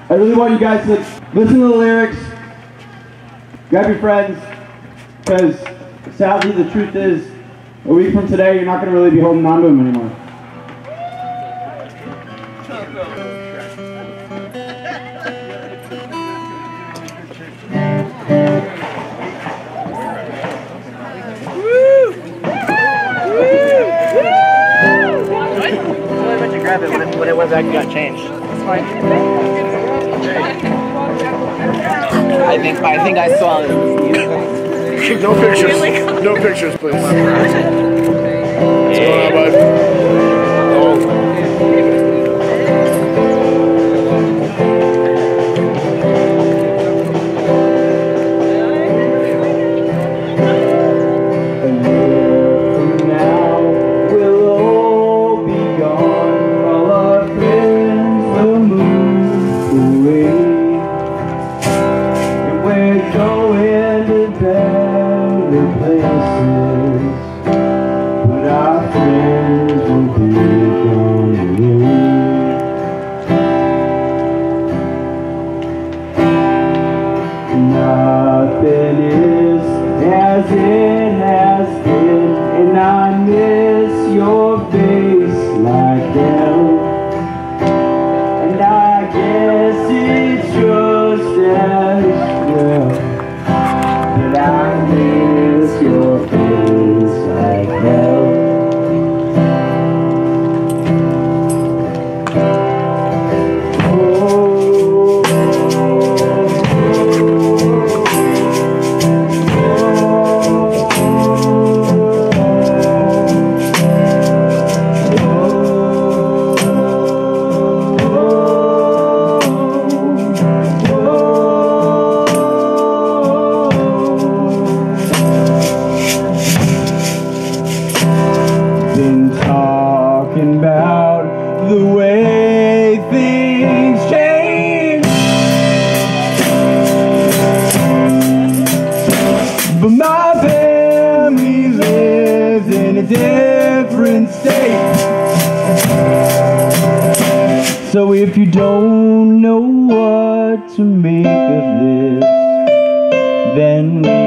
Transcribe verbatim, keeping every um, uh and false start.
I really want you guys to listen to the lyrics, grab your friends, because sadly the truth is, a week from today, you're not going to really be holding on to them anymore. Grab it when it, when it went back and got changed. That's fine. I think I think I saw it. No pictures. No pictures, please. What's going on, bud? Oh. Nothing is as it has been, and I miss your face like hell. And I guess it's just as well that I miss your face like hell. Talking about the way things change, but my family lives in a different state. So if you don't know what to make of this, then we